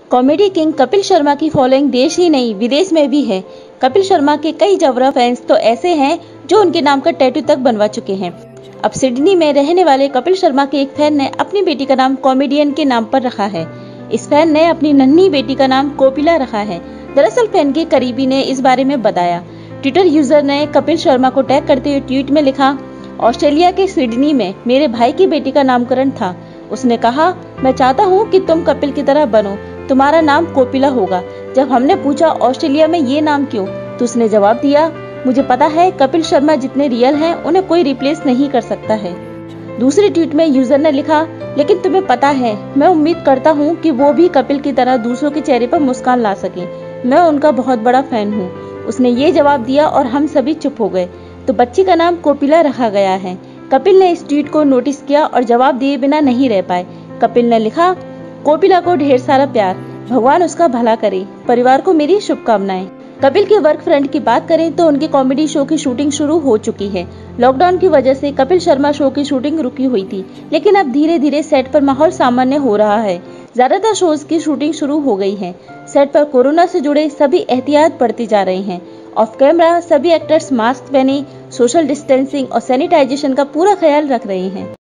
Comedy king Kapil Sharma की following देश ही नहीं विदेश में भी है। कपिल शर्मा के कई जबरा फैंस तो ऐसे हैं जो उनके नाम का टैटू तक बनवा चुके हैं। अब सिडनी में रहने वाले कपिल शर्मा के एक फैन ने अपनी बेटी का नाम कॉमेडियन के नाम पर रखा है। इस फैन ने अपनी नन्ही बेटी का नाम कोपिला रखा है। दरअसल फैन के करीबी ने इस बारे में बताया। ट्विटर यूजर ने कपिल शर्मा को टैग करते हुए ट्वीट में लिखा, ऑस्ट्रेलिया के सिडनी में मेरे भाई की बेटी का नामकरण था। उसने कहा, मैं चाहता हूँ कि तुम कपिल की तरह बनो, तुम्हारा नाम कोपिला होगा। जब हमने पूछा ऑस्ट्रेलिया में ये नाम क्यों, तो उसने जवाब दिया, मुझे पता है कपिल शर्मा जितने रियल हैं उन्हें कोई रिप्लेस नहीं कर सकता है। दूसरे ट्वीट में यूजर ने लिखा, लेकिन तुम्हें पता है, मैं उम्मीद करता हूँ कि वो भी कपिल की तरह दूसरों के चेहरे पर मुस्कान ला सके। मैं उनका बहुत बड़ा फैन हूँ। उसने ये जवाब दिया और हम सभी चुप हो गए। तो बच्ची का नाम कोपिला रखा गया है। कपिल ने इस ट्वीट को नोटिस किया और जवाब दिए बिना नहीं रह पाए। कपिल ने लिखा, कोपिला को ढेर सारा प्यार, भगवान उसका भला करे, परिवार को मेरी शुभकामनाएं। कपिल के वर्क फ्रंट की बात करें तो उनके कॉमेडी शो की शूटिंग शुरू हो चुकी है। लॉकडाउन की वजह से कपिल शर्मा शो की शूटिंग रुकी हुई थी, लेकिन अब धीरे धीरे सेट पर माहौल सामान्य हो रहा है। ज्यादातर शोज की शूटिंग शुरू हो गई है। सेट पर कोरोना से जुड़े सभी एहतियात बढ़ती जा रही हैं। ऑफ कैमरा सभी एक्टर्स मास्क पहने, सोशल डिस्टेंसिंग और सैनिटाइजेशन का पूरा ख्याल रख रहे हैं।